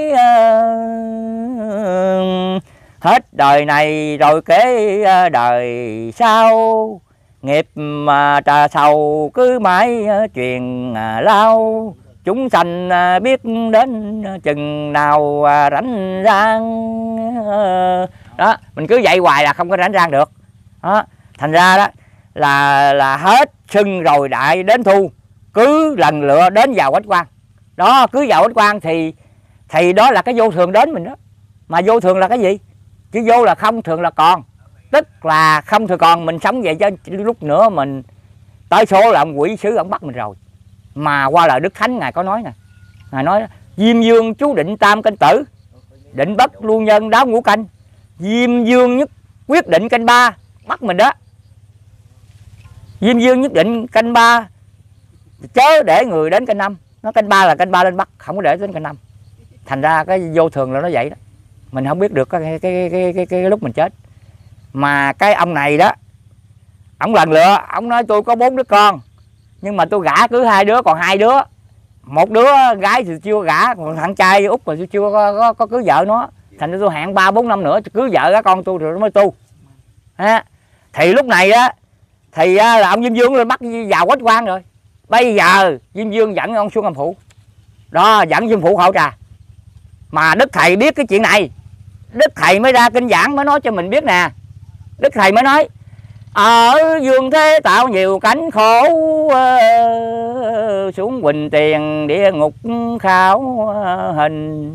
hết đời này rồi kể đời sau. Nghiệp mà trà sầu cứ mãi truyền lao, chúng sanh biết đến chừng nào rảnh rang. Đó, mình cứ dạy hoài là không có rảnh rang được. Đó, thành ra đó là là hết xuân rồi đại đến thu, cứ lần lựa đến vào quách quan. Đó, cứ vào quách quan thì thì đó là cái vô thường đến mình đó. Mà vô thường là cái gì? Chứ vô là không, thường là còn. Tức là không thường còn, mình sống vậy cho lúc nữa mình tới số là ông quỷ sứ ông bắt mình rồi. Mà qua lời Đức Thánh Ngài có nói nè, Ngài nói Diêm Dương chú định tam canh tử, định bất luôn nhân đáo ngũ canh. Diêm Dương nhất quyết định canh ba bắt mình đó. Diêm Dương nhất định canh ba, chớ để người đến canh năm. Nó canh ba là canh ba lên bắt, không có để đến canh năm. Thành ra cái vô thường là nó vậy đó. Mình không biết được cái cái cái cái, cái, cái lúc mình chết. Mà cái ông này đó, ông lần lựa, ông nói tôi có bốn đứa con, nhưng mà tôi gả cứ hai đứa, còn hai đứa, một đứa gái thì chưa gả, còn thằng trai út mà tôi chưa có, có, có cưới vợ nó. Thành ra tôi hẹn ba bốn năm nữa cưới vợ gả con tôi rồi mới tu. Ha. Thì lúc này á thì á, là ông Diêm Dương lên bắt vào quách quan rồi. Bây giờ Diêm Dương dẫn ông xuống âm phủ đó, dẫn Dương Phụ Hậu Trà. Mà Đức Thầy biết cái chuyện này, Đức Thầy mới ra kinh giảng mới nói cho mình biết nè. Đức Thầy mới nói ở dương thế tạo nhiều cánh khổ, xuống Quỳnh Tiền địa ngục khảo hình.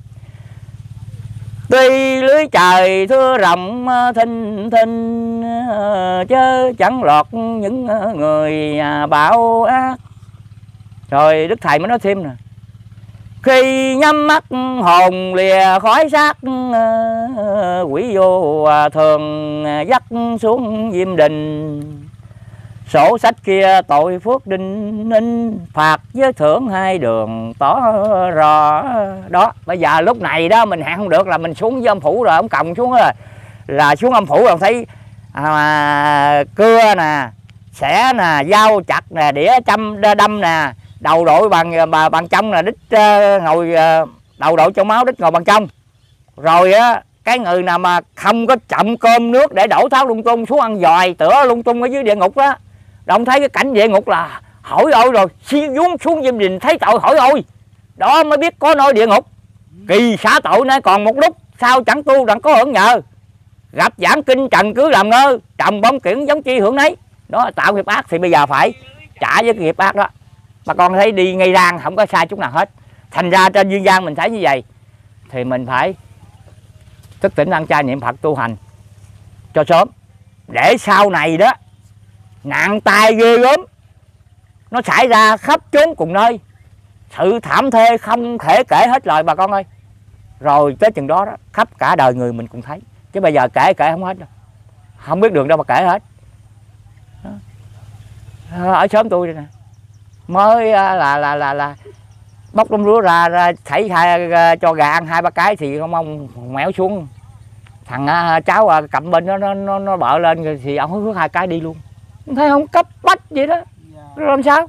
Tuy lưới trời thưa rộng thinh thinh, chớ chẳng lọt những người bạo ác. Rồi Đức Thầy mới nói thêm nè, khi nhắm mắt hồn lìa khói xác, quỷ vô thường dắt xuống diêm đình. Sổ sách kia tội phước đinh ninh, phạt với thưởng hai đường tỏ rõ. Đó, bây giờ lúc này đó mình hẹn không được là mình xuống với âm phủ rồi, ông còng xuống rồi. Là xuống âm phủ rồi thấy à, cưa nè, xẻ nè, dao chặt nè, đĩa châm đâm nè, đầu đội bằng bằng trong là đít uh, ngồi uh, đầu đội trong máu, đít ngồi bằng trong. Rồi á cái người nào mà không có chậm cơm nước để đổ tháo lung tung xuống ăn dòi tửa lung tung ở dưới địa ngục đó. Ông thấy cái cảnh địa ngục là hỏi ôi rồi xuống xuống diêm đình thấy tội hỏi ôi. Đó mới biết có nỗi địa ngục. Kỳ xả tội nay còn một lúc, sao chẳng tu đặng có hưởng nhờ. Gặp giảng kinh trần cứ làm ngơ, trầm bông kiển giống chi hưởng nấy. Đó tạo nghiệp ác thì bây giờ phải trả với cái nghiệp ác đó. Bà con thấy đi ngay rang không có sai chút nào hết. Thành ra trên dương gian mình thấy như vậy thì mình phải thức tỉnh ăn chay niệm Phật tu hành cho sớm, để sau này đó nạn tai ghê gớm nó xảy ra khắp chốn cùng nơi, sự thảm thê không thể kể hết lời bà con ơi. Rồi tới chừng đó, đó khắp cả đời người mình cũng thấy, chứ bây giờ kể kể không hết đâu, không biết đường đâu mà kể hết. Đó. Ở xóm tôi đây nè, mới là là là là bóc đống lúa ra, ra thảy hai, cho gà ăn hai ba cái thì không ông mẻo xuống, thằng cháu cầm bên nó nó nó, nó bợ lên thì ông hứa hai cái đi luôn, thấy không cấp bách vậy đó. Dạ. Làm sao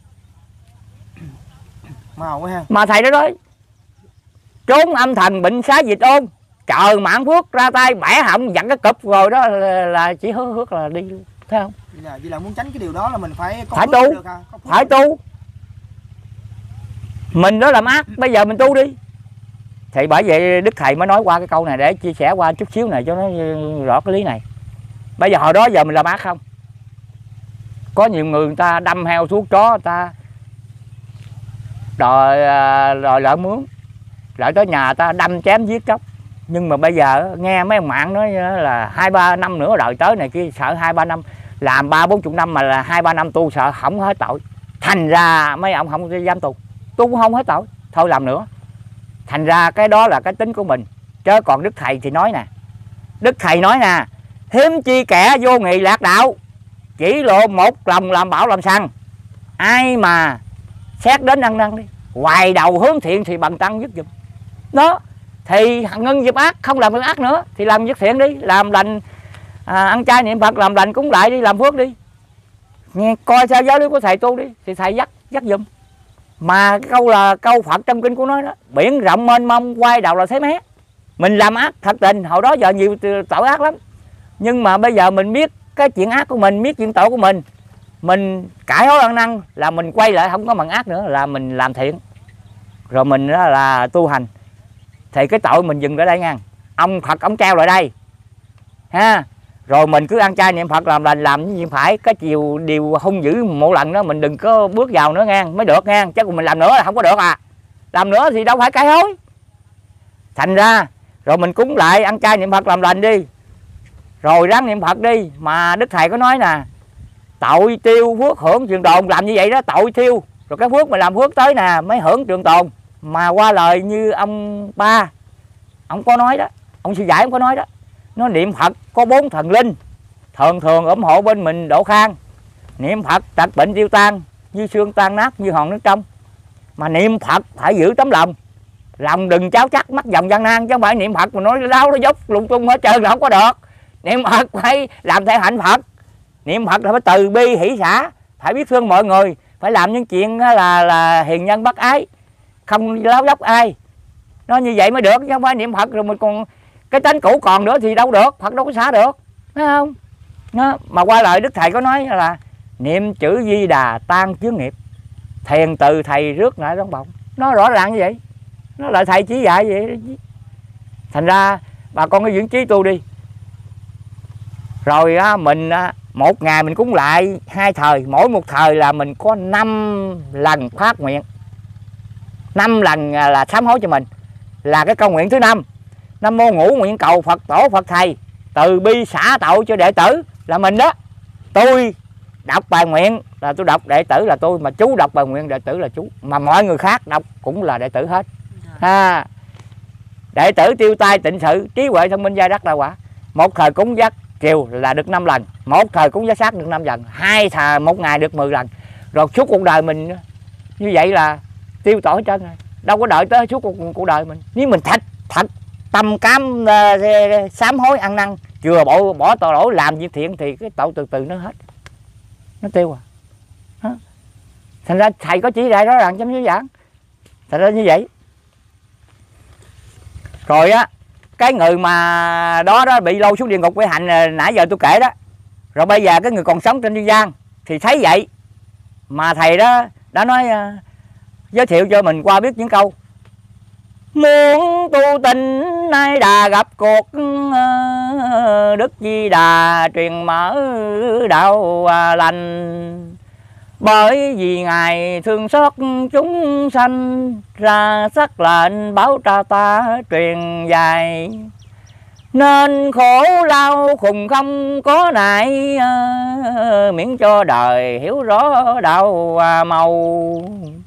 màu quá ha. Mà thầy đó nói trốn âm thần bệnh xá dịch ôn, chờ mạng phước ra tay bẻ họng dặn cái cụp rồi đó là, là chỉ hứa hước là đi luôn, thấy không? Vậy là, vậy là muốn tránh cái điều đó là mình phải có phải phước tu, được ha? Có phước phải tu. Mình đó làm ác, bây giờ mình tu đi. Thì bởi vậy Đức Thầy mới nói qua cái câu này để chia sẻ qua chút xíu này cho nó rõ cái lý này. Bây giờ hồi đó giờ mình làm ác không? Có nhiều người người ta đâm heo thuốc chó, người ta đòi đòi lợn mướn, lại tới nhà ta đâm chém giết chóc. Nhưng mà bây giờ nghe mấy ông mạng nói là hai ba năm nữa đợi tới này kia, sợ hai ba năm làm ba bốn chục năm mà là hai ba năm tu sợ không hết tội, thành ra mấy ông không dám tu, tu cũng không hết tội, thôi làm nữa. Thành ra cái đó là cái tính của mình. Chứ còn Đức Thầy thì nói nè, Đức Thầy nói nè, hiếm chi kẻ vô nghị lạc đạo, chỉ lộ một lòng làm bảo làm sằng. Ai mà xét đến ăn năn đi, hoài đầu hướng thiện thì bằng tăng dứt giùm. Đó, thì ngưng dịp ác, không làm việc ác nữa thì làm việc thiện đi, làm lành, à, ăn chay niệm Phật, làm lành cúng lại đi, làm phước đi. Nghe coi sao giáo lý của thầy tu đi thì thầy dắt dắt giùm. Mà cái câu là câu Phật trong kinh của nó đó, biển rộng mênh mông quay đầu là thấy mé. Mình làm ác thật tình, hồi đó giờ nhiều tội ác lắm, nhưng mà bây giờ mình biết cái chuyện ác của mình, biết chuyện tội của mình, mình cải hối ăn năn là mình quay lại không có bằng ác nữa, là mình làm thiện, rồi mình đó là tu hành. Thì cái tội mình dừng ở đây nha, ông Phật ông treo lại đây ha, rồi mình cứ ăn chay niệm Phật, làm lành, làm những gì phải. Cái chiều điều hung dữ một lần đó mình đừng có bước vào nữa nha, mới được nha, chứ còn mình làm nữa là không có được à. Làm nữa thì đâu phải cải hối. Thành ra rồi mình cúng lại, ăn chay niệm Phật, làm lành đi, rồi ráng niệm Phật đi. Mà Đức Thầy có nói nè, tội tiêu phước hưởng trường tồn, làm như vậy đó tội tiêu, rồi cái phước mình làm phước tới nè mới hưởng trường tồn. Mà qua lời như ông ba ông có nói đó, ông sư giải ông có nói đó, nó niệm Phật có bốn thần linh thường thường ủng hộ bên mình độ khang. Niệm Phật tật bệnh tiêu tan, như xương tan nát, như hòn nước trong. Mà niệm Phật phải giữ tấm lòng, lòng đừng cháo chắc mắc dòng gian nan, chứ không phải niệm Phật mà nói láo nó dốc lung tung hết trơn là không có được. Niệm Phật phải làm theo hạnh Phật, niệm Phật là phải từ bi hỷ xả, phải biết thương mọi người, phải làm những chuyện là là hiền nhân bác ái, không láo dốc ai. Nó như vậy mới được, chứ không phải niệm Phật rồi mình còn cái tánh cũ còn nữa thì đâu được, Phật đâu có xả được, thấy không? Nó, mà qua lời Đức Thầy có nói là niệm chữ Di Đà tan chướng nghiệp, thiền từ thầy rước lại đón bọng. Nó rõ ràng như vậy, nó là thầy chỉ dạy vậy. Thành ra bà con cái dưỡng trí tu đi, rồi á, mình á, một ngày mình cúng lại hai thời, mỗi một thời là mình có năm lần phát nguyện, năm lần là sám hối cho mình, là cái câu nguyện thứ năm. Nam mô ngũ nguyện cầu Phật tổ Phật thầy từ bi xả tội cho đệ tử, là mình đó. Tôi đọc bài nguyện là tôi đọc, đệ tử là tôi, mà chú đọc bài nguyện đệ tử là chú, mà mọi người khác đọc cũng là đệ tử hết ha. Đệ tử tiêu tai tịnh sự, trí huệ thông minh gia đắc đạo quả. Một thời cúng giác chiều là được năm lần, một thời cúng giác sát được năm lần, hai thời một ngày được mười lần. Rồi suốt cuộc đời mình như vậy là tiêu tội hết trơn rồi, đâu có đợi tới suốt cuộc, cuộc đời mình. Nếu mình thật thật tâm cám uh, sám hối ăn năn, chừa bỏ bỏ tội lỗi, làm việc thiện thì cái tội từ từ nó hết, nó tiêu à. Đó. Thành ra thầy có chỉ dạy rõ ràng trong giáo giảng. Thành ra như vậy. Rồi á, cái người mà đó đó bị lâu xuống địa ngục quỷ hạnh nãy giờ tôi kể đó, rồi bây giờ cái người còn sống trên nhân gian thì thấy vậy mà thầy đó đã nói uh, giới thiệu cho mình qua biết những câu: muốn tu tình nay đà gặp cuộc, Đức Di Đà truyền mở đạo lành. Bởi vì Ngài thương xót chúng sanh, ra sắc lệnh báo tra ta truyền dài. Nên khổ đau khùng không có nại, miễn cho đời hiểu rõ đạo màu.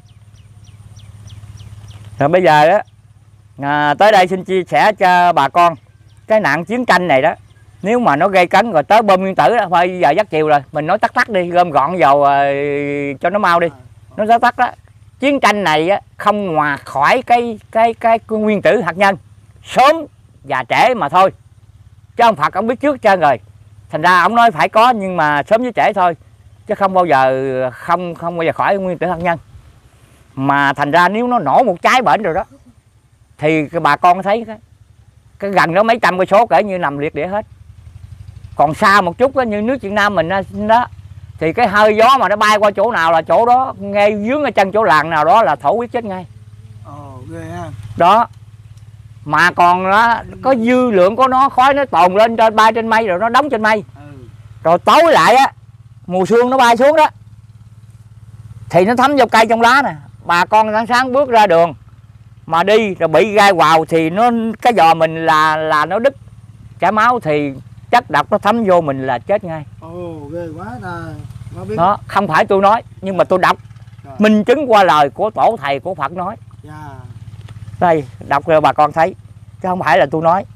Rồi bây giờ đó, à, tới đây xin chia sẻ cho bà con cái nạn chiến tranh này đó. Nếu mà nó gây cấn rồi tới bom nguyên tử đó, thôi giờ dắt chiều rồi, mình nói tắt tắt đi, gom gọn dầu uh, cho nó mau đi, nó tắt tắt đó. Chiến tranh này á, không hòa khỏi cái cái cái nguyên tử hạt nhân, sớm và trễ mà thôi. Chứ ông Phật ông biết trước trơn rồi, thành ra ông nói phải có, nhưng mà sớm với trễ thôi, chứ không bao giờ không không bao giờ khỏi nguyên tử hạt nhân. Mà thành ra nếu nó nổ một trái bển rồi đó, thì bà con thấy cái, cái gần đó mấy trăm cây số kể như nằm liệt địa hết. Còn xa một chút đó, như nước Việt Nam mình đó, thì cái hơi gió mà nó bay qua chỗ nào là chỗ đó, ngay dướng ở chân chỗ làng nào đó là thổ quyết chết ngay. Ồ, ghê ha. Đó. Mà còn đó, có dư lượng của nó, khói nó tồn lên trên bay trên mây rồi nó đóng trên mây. Ừ. Rồi tối lại á, mùa sương nó bay xuống đó, thì nó thấm vào cây trong lá nè, bà con sáng sáng bước ra đường mà đi rồi bị gai quào thì nó cái giò mình là là nó đứt chảy máu thì chất độc nó thấm vô mình là chết ngay. Ồ, ghê quá ta. Nó biết. Đó, không phải tôi nói nhưng mà tôi đọc Rồi. minh chứng qua lời của tổ thầy của Phật nói. Dạ. Đây, đọc cho bà con thấy chứ không phải là tôi nói.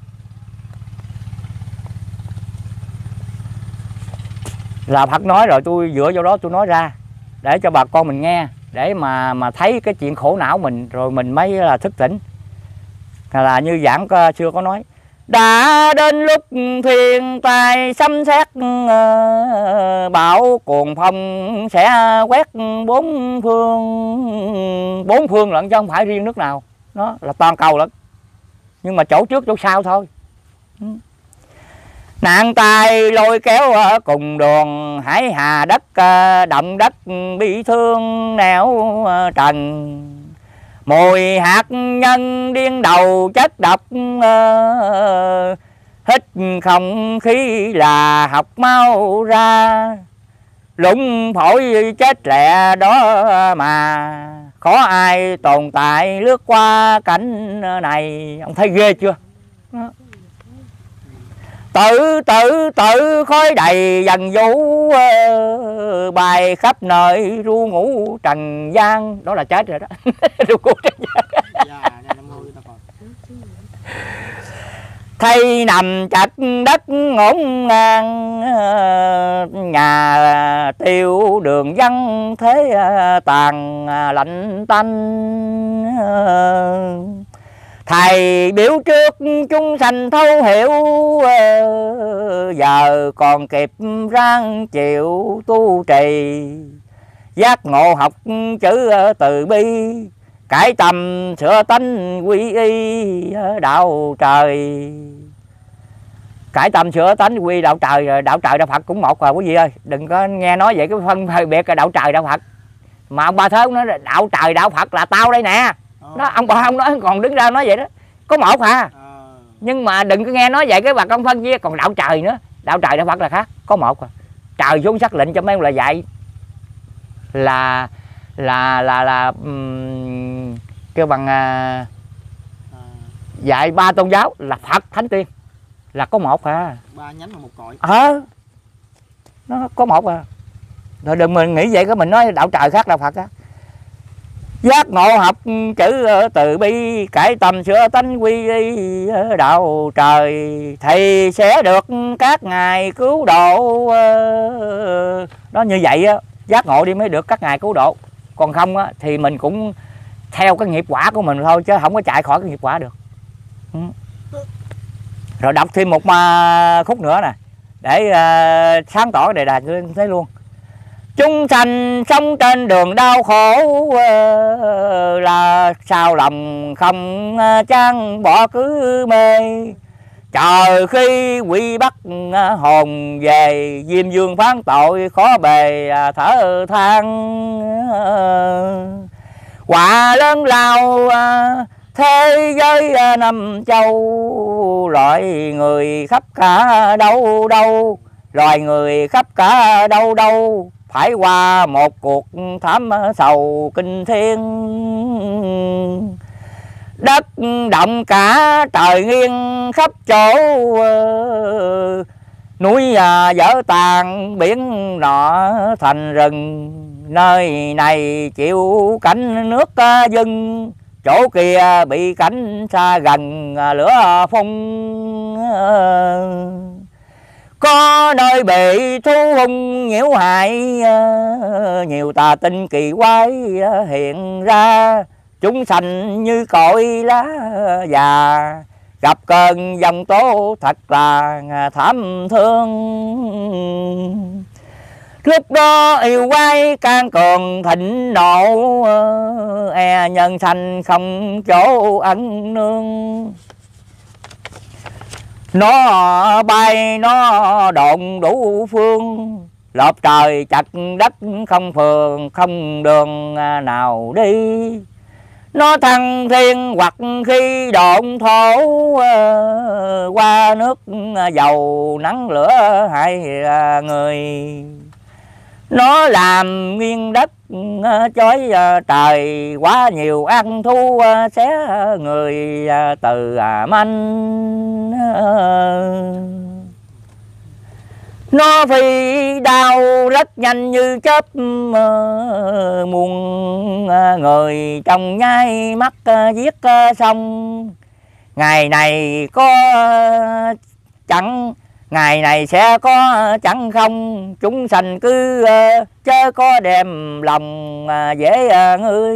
Là Phật nói rồi tôi dựa vào đó tôi nói ra để cho bà con mình nghe, để mà mà thấy cái chuyện khổ não mình rồi mình mới là thức tỉnh. Là như giảng xưa có nói, đã đến lúc thiên tai sấm sét, bão cuồng phong sẽ quét bốn phương, bốn phương lận chứ không phải riêng nước nào, nó là toàn cầu lận, nhưng mà chỗ trước chỗ sau thôi. Nạn tai lôi kéo ở cùng đường, hải hà đất động đất bị thương nẻo trần. Mùi hạt nhân điên đầu chất độc, hít không khí là học mau ra. Lũng phổi chết lẹ đó mà, khó ai tồn tại lướt qua cảnh này. Ông thấy ghê chưa? Đó. Tự tự tự khói đầy dần vũ, bài khắp nơi ru ngủ trần gian. Đó là chết rồi đó. Ru ngủ trần gian. Thay nằm chặt đất ngổn ngang, nhà tiêu đường vắng thế tàn lạnh tanh. Thầy biểu trước chúng sanh thấu hiểu, giờ còn kịp ráng chịu tu trì. Giác ngộ học chữ từ bi, cải tâm sửa tánh quy y đạo trời. Cải tâm sửa tánh quy đạo trời, rồi đạo trời đạo Phật cũng một rồi quý vị ơi. Đừng có nghe nói vậy cái phân hơi biệt là đạo trời đạo Phật. Mà ông Ba Thớm nói là đạo trời đạo Phật là tao đây nè. Đó, ông bà không nói còn đứng ra nói vậy đó. Có một à. Nhưng mà đừng có nghe nói vậy cái bà con phân chia. Còn đạo trời nữa, đạo trời đạo Phật là khác. Có một à. Trời xuống sắc lệnh cho mấy ông là dạy là là là là um, kêu bằng uh, dạy ba tôn giáo là Phật Thánh Tiên là có một à. Ba nhánh mà một cội. Ờ, nó có một à. Rồi đừng mình nghĩ vậy cái mình nói đạo trời khác đạo Phật á. Giác ngộ học chữ từ bi, cải tâm sửa tánh quy y đạo trời. Thì sẽ được các ngài cứu độ. Đó như vậy á, giác ngộ đi mới được các ngài cứu độ. Còn không á, thì mình cũng theo cái nghiệp quả của mình thôi, chứ không có chạy khỏi cái nghiệp quả được. Rồi đọc thêm một khúc nữa nè, để uh, sáng tỏ đề tài tôi thấy luôn. Chúng sanh sống trên đường đau khổ, là sao lòng không chán bỏ cứ mê. Chờ khi quỷ bắt hồn về, Diêm Vương phán tội khó bề thở than. Quả lớn lao thế giới năm châu, loại người khắp cả đâu đâu, loài người khắp cả đâu đâu, phải qua một cuộc thảm sầu kinh thiên. Đất động cả trời nghiêng khắp chỗ, núi vỡ tàn biển nọ thành rừng. Nơi này chịu cảnh nước dâng, chỗ kia bị cảnh xa gần lửa phun. Có nơi bị thú hung nhiễu hại, nhiều tà tinh kỳ quái hiện ra. Chúng sanh như cội lá già, gặp cơn giông tố thật là thảm thương. Lúc đó yêu quái can cường thịnh nộ, e nhân sanh không chỗ ẩn nương. Nó bay nó độn đủ phương, lọp trời chặt đất không phường không đường nào đi. Nó thăng thiên hoặc khi độn thổ, qua nước dầu nắng lửa hại người. Nó làm nghiêng đất chói trời, quá nhiều ăn thu xé người từ manh. Nó phi đau rất nhanh như chớp, muôn người trong nháy mắt giết xong. Ngày này có chẳng, ngày này sẽ có chẳng không, chúng sanh cứ chớ có đem lòng dễ ngươi.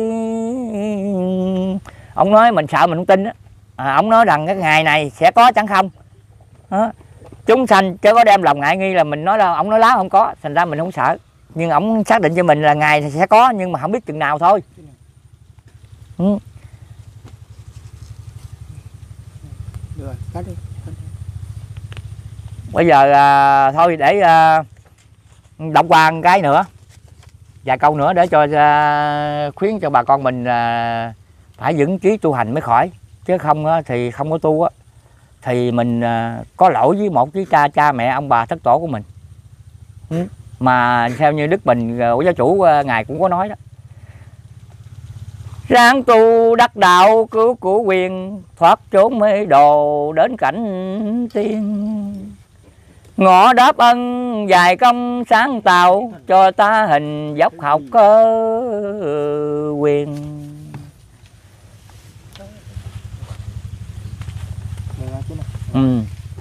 Ông nói mình sợ mình không tin á. À, ông nói rằng cái ngày này sẽ có chẳng không đó. Chúng sanh chớ có đem lòng ngại nghi, là mình nói đâu, ông nói láo không có, thành ra mình không sợ. Nhưng ông xác định cho mình là ngày sẽ có, nhưng mà không biết chừng nào thôi. Ừ. Rồi, cắt đi. Bây giờ à, thôi để à, đọc qua một cái nữa, vài câu nữa để cho à, khuyến cho bà con mình à, phải vững chí tu hành mới khỏi. Chứ không á, thì không có tu á, thì mình à, có lỗi với một với cha cha mẹ ông bà thất tổ của mình. Ừ. Mà theo như Đức Bình của giáo chủ à, ngài cũng có nói đó, ráng tu đắc đạo cứu của quyền, thoát trốn mê đồ đến cảnh tiên. Ngọ đáp ân dài công sáng tạo, cho ta hình dốc học cơ quyền. Ừ.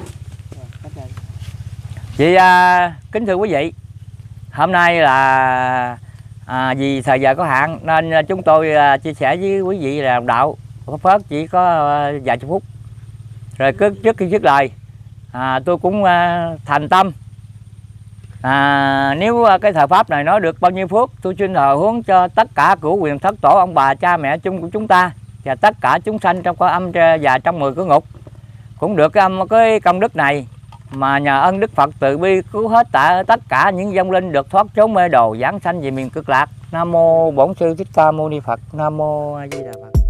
Vậy à, kính thưa quý vị, hôm nay là à, vì thời giờ có hạn nên chúng tôi à, chia sẻ với quý vị là đạo Pháp Phớt chỉ có à, vài chục phút. Rồi cứ trước khi dứt lời à, tôi cũng à, thành tâm à, nếu à, cái thời pháp này nói được bao nhiêu phước, tôi xin thờ hướng cho tất cả cửu quyền thất tổ ông bà cha mẹ chung của chúng ta và tất cả chúng sanh trong cõi âm và trong mười cửa ngục cũng được cái, cái công đức này, mà nhờ ân Đức Phật từ bi cứu hết tạ tất cả những vong linh được thoát trốn mê đồ, giảng sanh về miền Cực Lạc. Nam mô Bổn Sư Thích Ca Mâu Ni Phật. Nam mô A Di Đà Phật.